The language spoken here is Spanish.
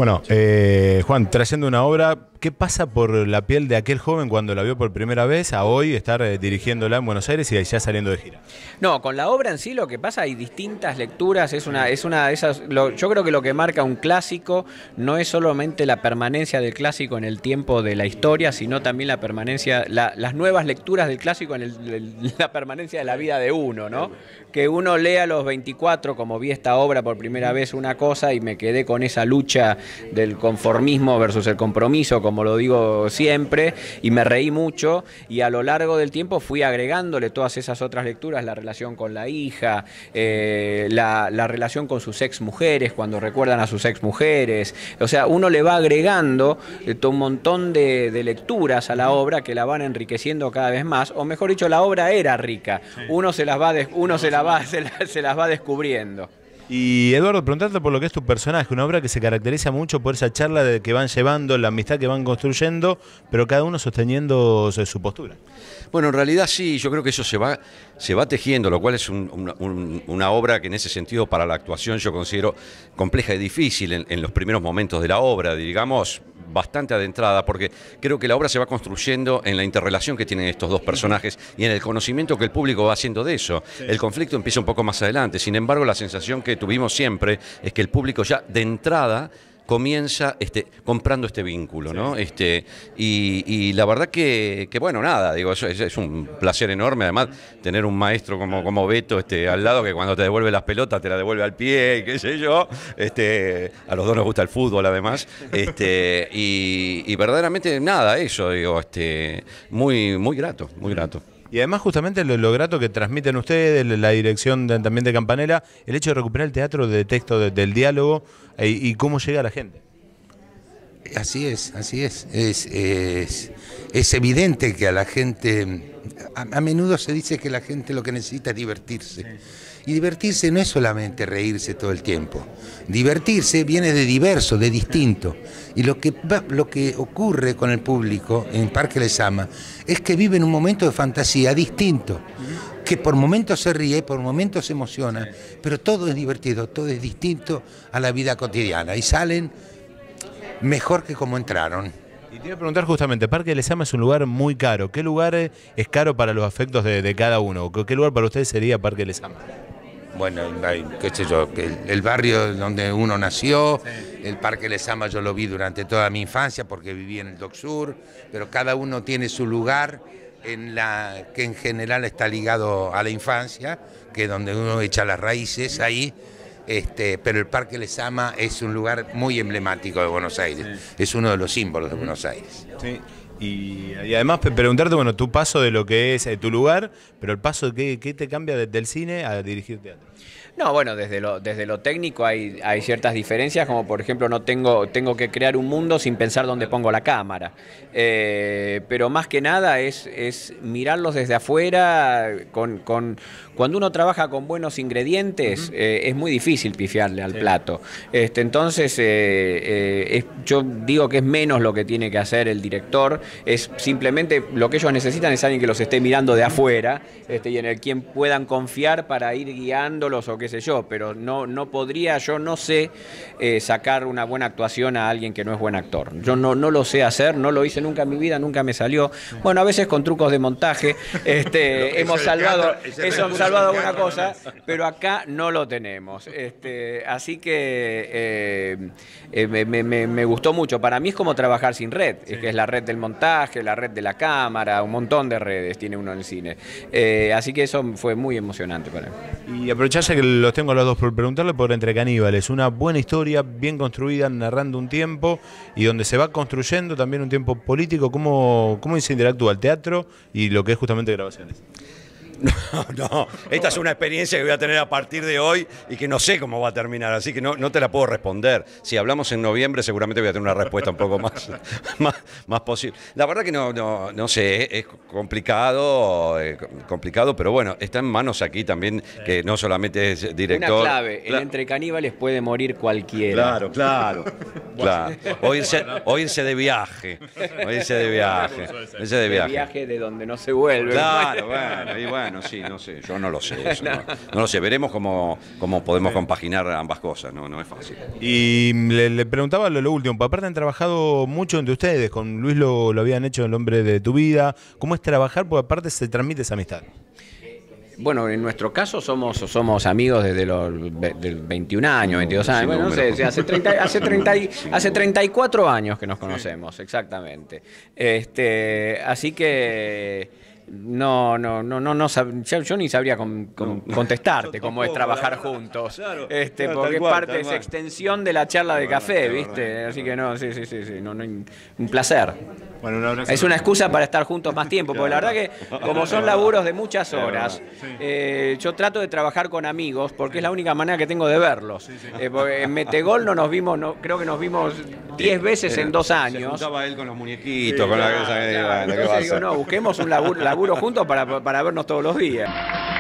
Bueno, Juan, trayendo una obra, ¿qué pasa por la piel de aquel joven cuando la vio por primera vez a hoy estar dirigiéndola en Buenos Aires y ya saliendo de gira? No, con la obra en sí lo que pasa, hay distintas lecturas, es una de esas, yo creo que lo que marca un clásico no es solamente la permanencia del clásico en el tiempo de la historia, sino también la permanencia, las nuevas lecturas del clásico en la permanencia de la vida de uno, ¿no? Que uno lea a los 24, como vi esta obra por primera vez, una cosa, y me quedé con esa lucha del conformismo versus el compromiso, como lo digo siempre, y me reí mucho, y a lo largo del tiempo fui agregándole todas esas otras lecturas, la relación con la hija, la relación con sus ex mujeres, cuando recuerdan a sus ex mujeres, o sea, uno le va agregando un montón de lecturas a la obra que la van enriqueciendo cada vez más, o mejor dicho, la obra era rica, uno se las va descubriendo. Y Eduardo, preguntarte por lo que es tu personaje, una obra que se caracteriza mucho por esa charla que van llevando, la amistad que van construyendo, pero cada uno sosteniendo su postura. Bueno, en realidad sí, yo creo que eso se va tejiendo, lo cual es una obra que en ese sentido para la actuación yo considero compleja y difícil en los primeros momentos de la obra, digamos, bastante adentrada, porque creo que la obra se va construyendo en la interrelación que tienen estos dos personajes y en el conocimiento que el público va haciendo de eso. Sí. El conflicto empieza un poco más adelante, sin embargo la sensación que tuvimos siempre es que el público ya de entrada comienza comprando este vínculo, ¿no? Y la verdad que bueno, nada, digo, eso es un placer enorme, además, tener un maestro como Beto al lado, que cuando te devuelve las pelotas te la devuelve al pie, y qué sé yo, a los dos nos gusta el fútbol además, y verdaderamente nada, eso, digo, muy, muy grato, muy grato. Y además justamente lo grato que transmiten ustedes, la dirección también de Campanella, el hecho de recuperar el teatro de texto, del diálogo y cómo llega a la gente. Así es, así es. Es evidente que a la gente, a menudo se dice que la gente lo que necesita es divertirse. Sí. Y divertirse no es solamente reírse todo el tiempo. Divertirse viene de diverso, de distinto. Y lo que ocurre con el público en Parque Lezama es que vive en un momento de fantasía distinto, que por momentos se ríe, por momentos se emociona, pero todo es divertido, todo es distinto a la vida cotidiana y salen mejor que como entraron. Y te iba a preguntar justamente, Parque Lezama es un lugar muy caro. ¿Qué lugar es caro para los afectos de cada uno? ¿Qué lugar para ustedes sería Parque Lezama? Bueno, qué sé yo, el barrio donde uno nació, el Parque Lezama yo lo vi durante toda mi infancia porque viví en el Dock Sur, pero cada uno tiene su lugar que en general está ligado a la infancia, que es donde uno echa las raíces ahí. Pero el Parque Lezama es un lugar muy emblemático de Buenos Aires, es uno de los símbolos de Buenos Aires. Sí. Y además preguntarte, bueno, tu paso de lo que es tu lugar, pero el paso ¿qué te cambia del cine a dirigir teatro? No, bueno, desde lo técnico hay ciertas diferencias, como por ejemplo tengo que crear un mundo sin pensar dónde pongo la cámara. Pero más que nada es mirarlos desde afuera, cuando uno trabaja con buenos ingredientes, es muy difícil pifiarle al plato. Entonces, yo digo que es menos lo que tiene que hacer el director, es simplemente lo que ellos necesitan es alguien que los esté mirando de afuera, y en el quien puedan confiar para ir guiándolos o qué sé yo, pero no podría, yo no sé sacar una buena actuación a alguien que no es buen actor. Yo no lo sé hacer, no lo hice nunca en mi vida, nunca me salió. Bueno, a veces con trucos de montaje hemos salvado alguna cosa, pero acá no lo tenemos. Así que me gustó mucho. Para mí es como trabajar sin red, que es la red del montaje, la red de la cámara, un montón de redes tiene uno en el cine. Así que eso fue muy emocionante para mí. Y aprovechar ya que los tengo a los dos por preguntarle por Entre Caníbales, una buena historia, bien construida, narrando un tiempo y donde se va construyendo también un tiempo político. ¿Cómo se interactúa el teatro y lo que es justamente grabaciones? No, esta es una experiencia que voy a tener a partir de hoy y que no sé cómo va a terminar, así que no te la puedo responder. Si hablamos en noviembre seguramente voy a tener una respuesta un poco más posible. La verdad que no sé, es complicado, pero bueno, está en manos aquí también, que no solamente es director. Una clave, en Entre Caníbales puede morir cualquiera. Claro. O irse de viaje. De viaje de donde no se vuelve. Claro, bueno. Bueno, sí, no sé, yo no lo sé. Eso, no lo sé, veremos cómo podemos compaginar ambas cosas, no es fácil. Y le preguntaba lo último, porque aparte han trabajado mucho entre ustedes, con Luis lo habían hecho El hombre de tu vida. ¿Cómo es trabajar? Porque aparte se transmite esa amistad. Bueno, en nuestro caso somos amigos desde los 21 años, 22 años. Bueno, no sé, hace 34 años que nos conocemos, exactamente. Así que yo ni sabría contestarte cómo es trabajar juntos, porque es parte, es extensión de la charla de café, ¿viste? Así que no, sí, un placer. Bueno, un abrazo. Es una excusa para estar juntos más tiempo, porque la verdad que como son laburos de muchas horas, yo trato de trabajar con amigos porque es la única manera que tengo de verlos. Porque en Metegol no nos vimos, creo que nos vimos 10 veces en 2 años. Se juntaba él con los muñequitos, con la cosa. Entonces digo, no, busquemos un laburo juntos para vernos todos los días.